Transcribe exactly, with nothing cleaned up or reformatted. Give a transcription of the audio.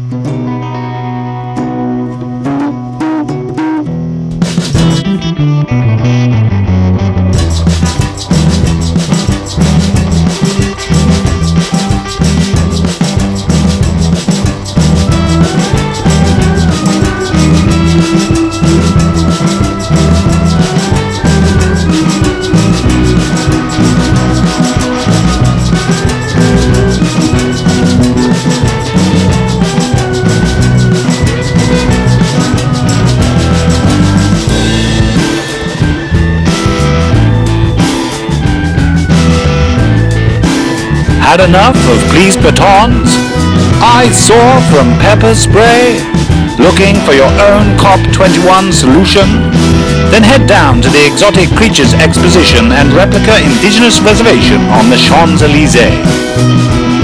Had enough of grease batons? I saw from pepper spray? Looking for your own COP twenty-one solution? Then head down to the Exotic Creatures Exposition and Replica Indigenous Reservation on the Champs-Élysées.